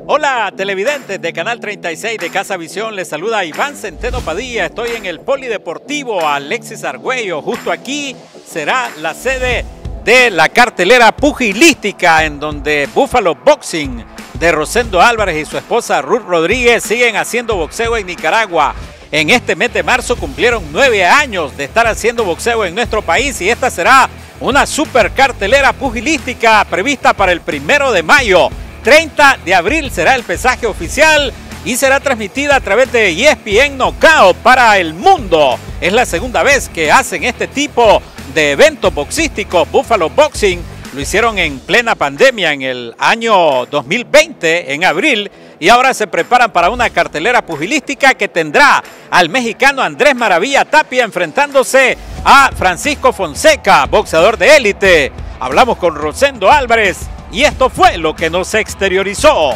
Hola televidentes de Canal 36 de Casa Visión, les saluda Iván Centeno Padilla. Estoy en el Polideportivo Alexis Argüello. Justo aquí será la sede de la cartelera pugilística, en donde Buffalo Boxing de Rosendo Álvarez y su esposa Ruth Rodríguez siguen haciendo boxeo en Nicaragua. En este mes de marzo cumplieron 9 años de estar haciendo boxeo en nuestro país, y esta será una super cartelera pugilística prevista para el 1 de mayo. 30 de abril será el pesaje oficial y será transmitida a través de ESPN Knockout para el mundo. Es la segunda vez que hacen este tipo de eventos boxísticos. Buffalo Boxing lo hicieron en plena pandemia en el año 2020, en abril, y ahora se preparan para una cartelera pugilística que tendrá al mexicano Andrés Maravilla Tapia enfrentándose a Francisco Fonseca, boxeador de élite. Hablamos con Rosendo Álvarez y esto fue lo que nos exteriorizó.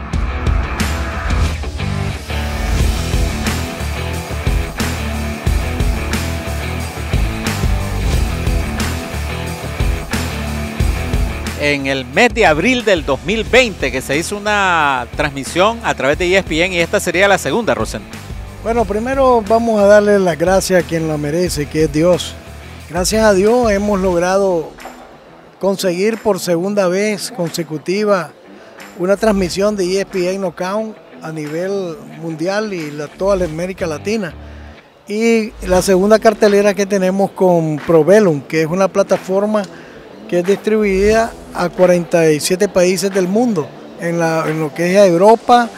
En el mes de abril del 2020 que se hizo una transmisión a través de ESPN, y esta sería la segunda, Rosendo. Bueno, primero vamos a darle las gracias a quien la merece, que es Dios. Gracias a Dios hemos logrado conseguir por segunda vez consecutiva una transmisión de ESPN Knockout a nivel mundial y toda la América Latina. Y la segunda cartelera que tenemos con Probellum, que es una plataforma que es distribuida a 47 países del mundo, en lo que es Europa,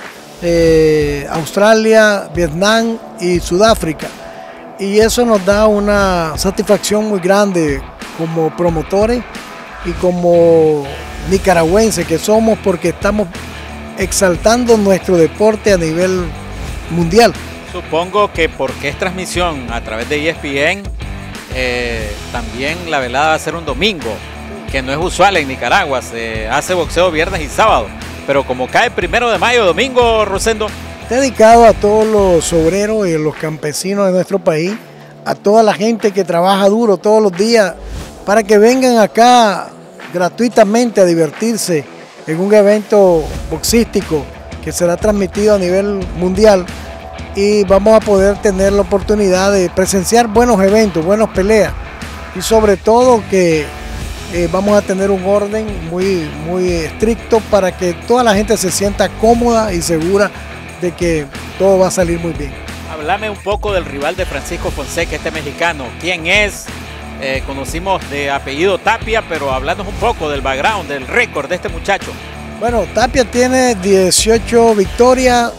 Australia, Vietnam y Sudáfrica. Y eso nos da una satisfacción muy grande como promotores y como nicaragüenses que somos, porque estamos exaltando nuestro deporte a nivel mundial. Supongo que porque es transmisión a través de ESPN, también la velada va a ser un domingo, que no es usual en Nicaragua. Se hace boxeo viernes y sábado, pero como cae 1 de mayo, domingo, Rosendo. Dedicado a todos los obreros y los campesinos de nuestro país, a toda la gente que trabaja duro todos los días, para que vengan acá gratuitamente a divertirse en un evento boxístico que será transmitido a nivel mundial, y vamos a poder tener la oportunidad de presenciar buenos eventos, buenas peleas, y sobre todo que vamos a tener un orden muy estricto para que toda la gente se sienta cómoda y segura de que todo va a salir muy bien. Háblame un poco del rival de Francisco Fonseca, este mexicano. ¿Quién es? Conocimos de apellido Tapia, pero hablando un poco del background, del récord de este muchacho. Bueno, Tapia tiene 18 victorias,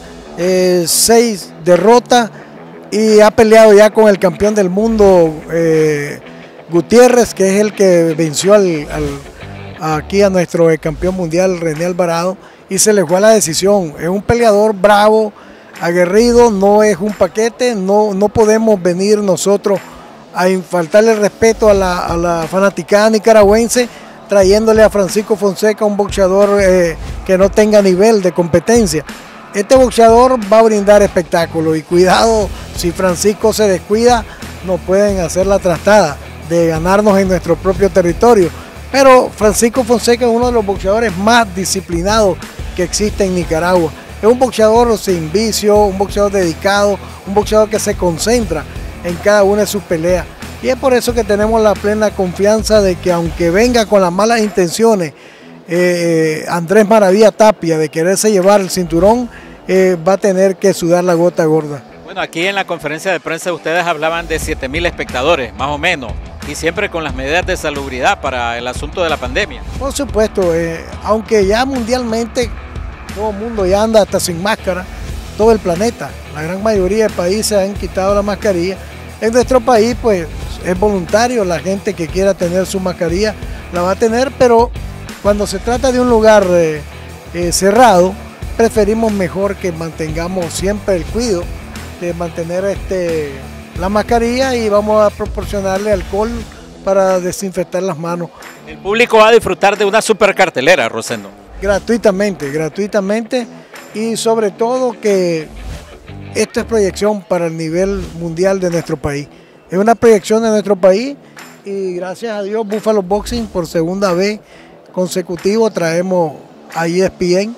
6 derrotas, y ha peleado ya con el campeón del mundo, Gutiérrez, que es el que venció aquí a nuestro campeón mundial, René Alvarado, y se le fue a la decisión. Es un peleador bravo, aguerrido, no es un paquete. No podemos venir nosotros a faltarle respeto a la fanaticada nicaragüense trayéndole a Francisco Fonseca, un boxeador que no tenga nivel de competencia. Este boxeador va a brindar espectáculo, y cuidado, si Francisco se descuida, nos pueden hacer la trastada de ganarnos en nuestro propio territorio. Pero Francisco Fonseca es uno de los boxeadores más disciplinados que existe en Nicaragua. Es un boxeador sin vicio, un boxeador dedicado, un boxeador que se concentra en cada una de sus peleas. Y es por eso que tenemos la plena confianza de que, aunque venga con las malas intenciones, Andrés Maravilla Tapia, de quererse llevar el cinturón, va a tener que sudar la gota gorda. Bueno, aquí en la conferencia de prensa ustedes hablaban de 7,000 espectadores, más o menos, y siempre con las medidas de salubridad para el asunto de la pandemia. Por supuesto, aunque ya mundialmente todo el mundo ya anda hasta sin máscara, todo el planeta, la gran mayoría de países han quitado la mascarilla. En nuestro país pues es voluntario, la gente que quiera tener su mascarilla la va a tener, pero cuando se trata de un lugar cerrado, preferimos mejor que mantengamos siempre el cuidado de mantener la mascarilla, y vamos a proporcionarle alcohol para desinfectar las manos. El público va a disfrutar de una super cartelera, Rosendo. Gratuitamente, y sobre todo que esto es proyección para el nivel mundial de nuestro país. Es una proyección de nuestro país, y gracias a Dios Buffalo Boxing por segunda vez consecutivo traemos a ESPN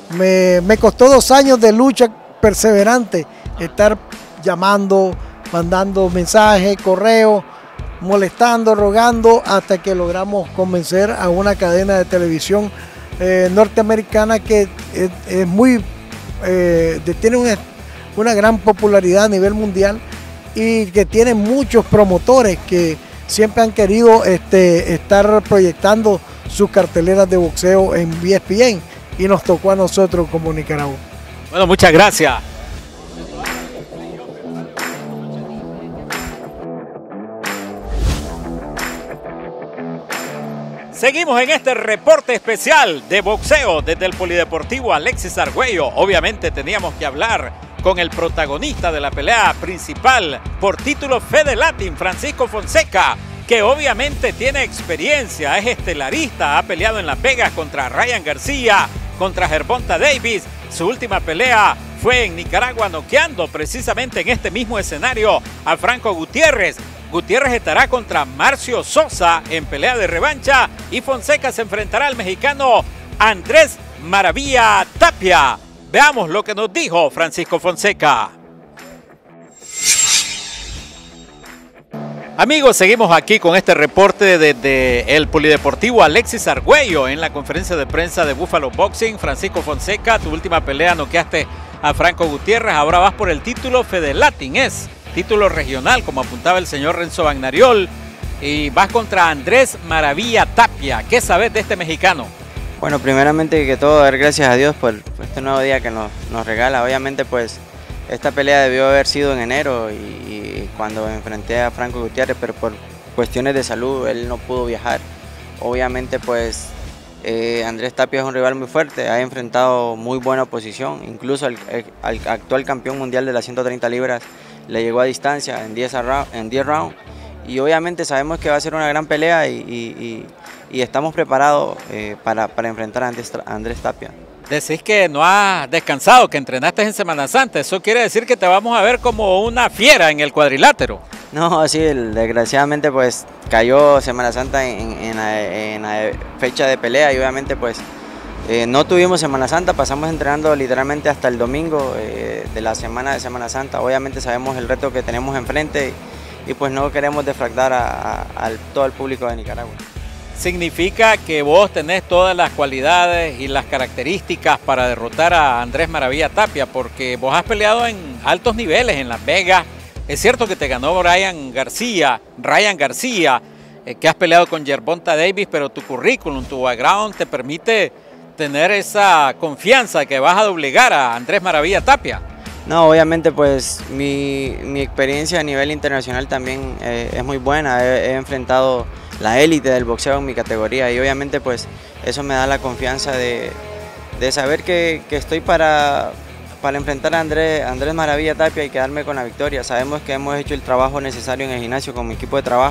Me costó 2 años de lucha perseverante, estar llamando, mandando mensajes, correos, molestando, rogando, hasta que logramos convencer a una cadena de televisión norteamericana que es muy, tiene una gran popularidad a nivel mundial y que tiene muchos promotores que siempre han querido estar proyectando sus carteleras de boxeo en ESPN, y nos tocó a nosotros como Nicaragua. Bueno, muchas gracias. Seguimos en este reporte especial de boxeo desde el Polideportivo Alexis Argüello. Obviamente teníamos que hablar con el protagonista de la pelea principal por título Fede Latin, Francisco Fonseca, que obviamente tiene experiencia, es estelarista, ha peleado en Las Vegas contra Ryan García, contra Gervonta Davis. Su última pelea fue en Nicaragua, noqueando precisamente en este mismo escenario a Franco Gutiérrez. Gutiérrez estará contra Marcio Sosa en pelea de revancha y Fonseca se enfrentará al mexicano Andrés Maravilla Tapia. Veamos lo que nos dijo Francisco Fonseca. Amigos, seguimos aquí con este reporte desde el Polideportivo Alexis Argüello en la conferencia de prensa de Buffalo Boxing. Francisco Fonseca, tu última pelea noqueaste a Franco Gutiérrez, ahora vas por el título Fede Latin, es título regional, como apuntaba el señor Renzo Bagnariol, y vas contra Andrés Maravilla Tapia. ¿Qué sabes de este mexicano? Bueno, primeramente que todo, dar gracias a Dios por este nuevo día que nos regala. Obviamente, pues, esta pelea debió haber sido en enero y cuando enfrenté a Franco Gutiérrez, pero por cuestiones de salud él no pudo viajar. Obviamente, pues, Andrés Tapia es un rival muy fuerte, ha enfrentado muy buena oposición, incluso al actual campeón mundial de las 130 libras le llegó a distancia en 10 rounds, y obviamente sabemos que va a ser una gran pelea y estamos preparados para enfrentar a Andrés Tapia. Decís que no has descansado, que entrenaste en Semana Santa, eso quiere decir que te vamos a ver como una fiera en el cuadrilátero. No, sí, desgraciadamente pues cayó Semana Santa en la fecha de pelea y obviamente pues no tuvimos Semana Santa, pasamos entrenando literalmente hasta el domingo de la semana de Semana Santa. Obviamente sabemos el reto que tenemos enfrente y pues no queremos defraudar a todo el público de Nicaragua. Significa que vos tenés todas las cualidades y las características para derrotar a Andrés Maravilla Tapia, porque vos has peleado en altos niveles en Las Vegas. Es cierto que te ganó Ryan García, que has peleado con Gervonta Davis, pero tu currículum, tu background te permite tener esa confianza que vas a doblegar a Andrés Maravilla Tapia. No, obviamente pues mi experiencia a nivel internacional también es muy buena. He enfrentado la élite del boxeo en mi categoría y obviamente pues eso me da la confianza de saber que estoy para enfrentar a Andrés Maravilla Tapia y quedarme con la victoria. Sabemos que hemos hecho el trabajo necesario en el gimnasio con mi equipo de trabajo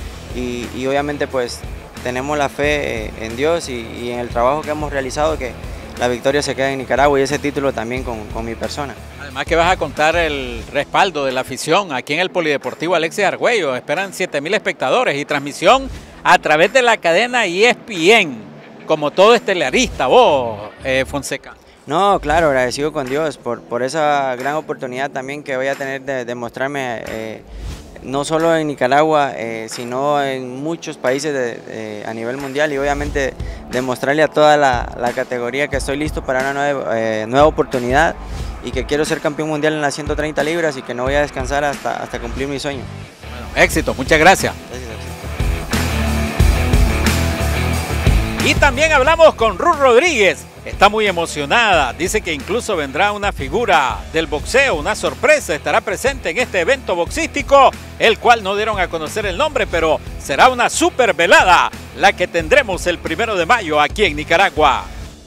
y obviamente pues tenemos la fe en Dios y en el trabajo que hemos realizado, que la victoria se queda en Nicaragua y ese título también con mi persona. Además que vas a contar el respaldo de la afición aquí en el Polideportivo Alexis Argüello. Esperan 7,000 espectadores y transmisión a través de la cadena ESPN, como todo estelarista vos, Fonseca. No, claro, agradecido con Dios por esa gran oportunidad también que voy a tener de mostrarme no solo en Nicaragua, sino en muchos países a nivel mundial y obviamente demostrarle a toda la categoría que estoy listo para una nueva oportunidad y que quiero ser campeón mundial en las 130 libras y que no voy a descansar hasta cumplir mi sueño. Bueno, éxito, muchas gracias. Y también hablamos con Ruth Rodríguez. Está muy emocionada, dice que incluso vendrá una figura del boxeo, una sorpresa, estará presente en este evento boxístico, el cual no dieron a conocer el nombre, pero será una super velada la que tendremos el 1 de mayo aquí en Nicaragua.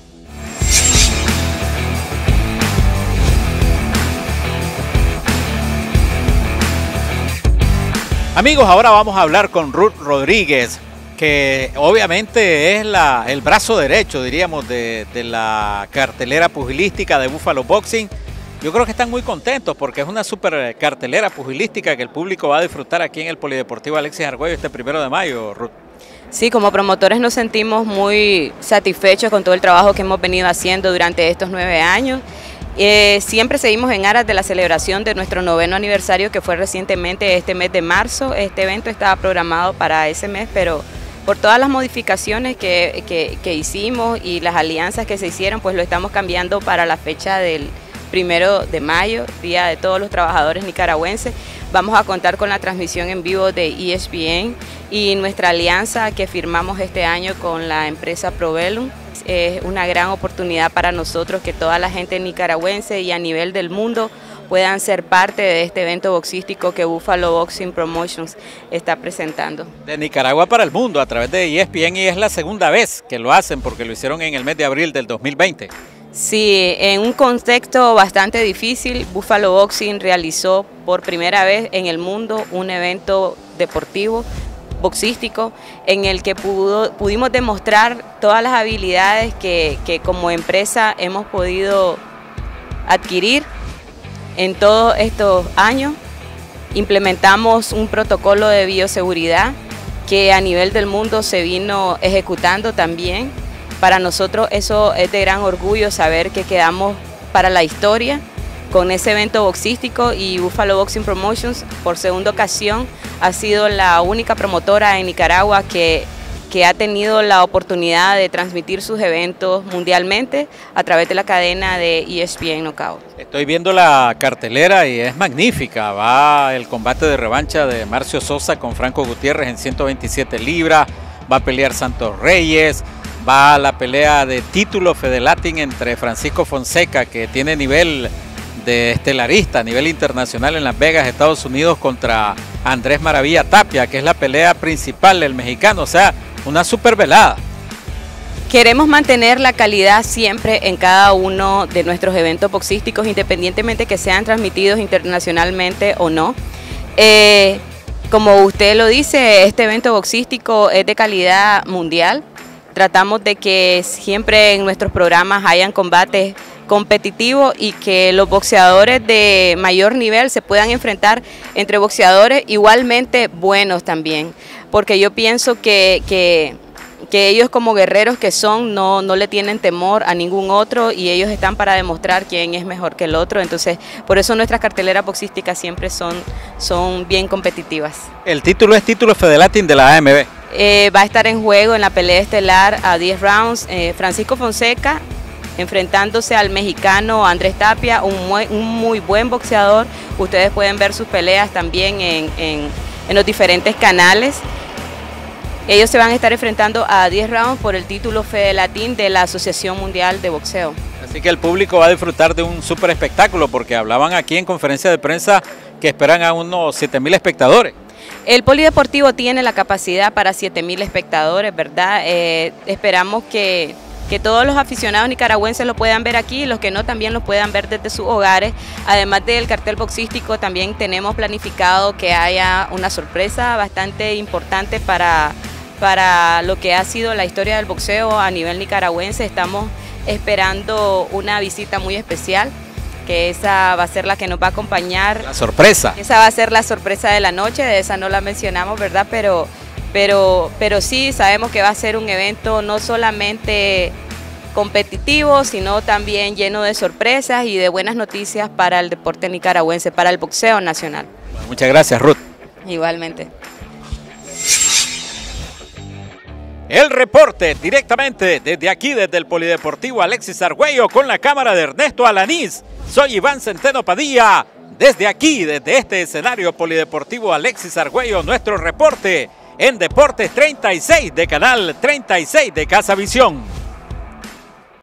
Amigos, ahora vamos a hablar con Ruth Rodríguez, que obviamente es el brazo derecho, diríamos, de la cartelera pugilística de Buffalo Boxing. Yo creo que están muy contentos porque es una super cartelera pugilística que el público va a disfrutar aquí en el Polideportivo Alexis Argüello este 1 de mayo, Ruth. Sí, como promotores nos sentimos muy satisfechos con todo el trabajo que hemos venido haciendo durante estos 9 años. Siempre seguimos en aras de la celebración de nuestro 9º aniversario, que fue recientemente este mes de marzo. Este evento estaba programado para ese mes, pero por todas las modificaciones que hicimos y las alianzas que se hicieron, pues lo estamos cambiando para la fecha del 1 de mayo, Día de todos los trabajadores nicaragüenses. Vamos a contar con la transmisión en vivo de ESPN y nuestra alianza que firmamos este año con la empresa Probellum. Es una gran oportunidad para nosotros que toda la gente nicaragüense y a nivel del mundo puedan ser parte de este evento boxístico que Buffalo Boxing Promotions está presentando. De Nicaragua para el mundo a través de ESPN, y es la segunda vez que lo hacen porque lo hicieron en el mes de abril del 2020. Sí, en un contexto bastante difícil, Buffalo Boxing realizó por primera vez en el mundo un evento deportivo boxístico en el que pudimos demostrar todas las habilidades que como empresa hemos podido adquirir en todos estos años. Implementamos un protocolo de bioseguridad que a nivel del mundo se vino ejecutando también. Para nosotros eso es de gran orgullo saber que quedamos para la historia con ese evento boxístico, y Buffalo Boxing Promotions por segunda ocasión ha sido la única promotora en Nicaragua que ha tenido la oportunidad de transmitir sus eventos mundialmente a través de la cadena de ESPN Knockout. Estoy viendo la cartelera y es magnífica. Va el combate de revancha de Marcio Sosa con Franco Gutiérrez en 127 libras, va a pelear Santos Reyes, va la pelea de título Fedelatin entre Francisco Fonseca, que tiene nivel de estelarista a nivel internacional en Las Vegas, Estados Unidos, contra Andrés Maravilla Tapia, que es la pelea principal del mexicano. O sea, una super velada. Queremos mantener la calidad siempre en cada uno de nuestros eventos boxísticos, independientemente que sean transmitidos internacionalmente o no. Como usted lo dice, este evento boxístico es de calidad mundial. Tratamos de que siempre en nuestros programas hayan combates competitivos y que los boxeadores de mayor nivel se puedan enfrentar entre boxeadores igualmente buenos también, porque yo pienso que ellos, como guerreros que son, no le tienen temor a ningún otro, y ellos están para demostrar quién es mejor que el otro. Entonces, por eso nuestras carteleras boxísticas siempre son bien competitivas. El título es título Fedelatin de la AMB. Va a estar en juego en la pelea estelar a 10 rounds Francisco Fonseca enfrentándose al mexicano Andrés Tapia, un muy buen boxeador. Ustedes pueden ver sus peleas también en los diferentes canales. Ellos se van a estar enfrentando a 10 rounds por el título Fedelatin de la Asociación Mundial de Boxeo. Así que el público va a disfrutar de un súper espectáculo, porque hablaban aquí en conferencia de prensa que esperan a unos 7,000 espectadores. El polideportivo tiene la capacidad para 7,000 espectadores, ¿verdad? Esperamos que todos los aficionados nicaragüenses lo puedan ver aquí, y los que no también lo puedan ver desde sus hogares. Además del cartel boxístico, también tenemos planificado que haya una sorpresa bastante importante para lo que ha sido la historia del boxeo a nivel nicaragüense. Estamos esperando una visita muy especial, que esa va a ser la que nos va a acompañar. La sorpresa. Esa va a ser la sorpresa de la noche, de esa no la mencionamos, ¿verdad? Pero sí sabemos que va a ser un evento no solamente competitivo, sino también lleno de sorpresas y de buenas noticias para el deporte nicaragüense, para el boxeo nacional. Bueno, muchas gracias, Ruth. Igualmente. El reporte directamente desde aquí, desde el Polideportivo Alexis Argüello, con la cámara de Ernesto Alanís. Soy Iván Centeno Padilla. Desde aquí, desde este escenario Polideportivo Alexis Argüello, nuestro reporte en Deportes 36 de Canal 36 de Casa Visión.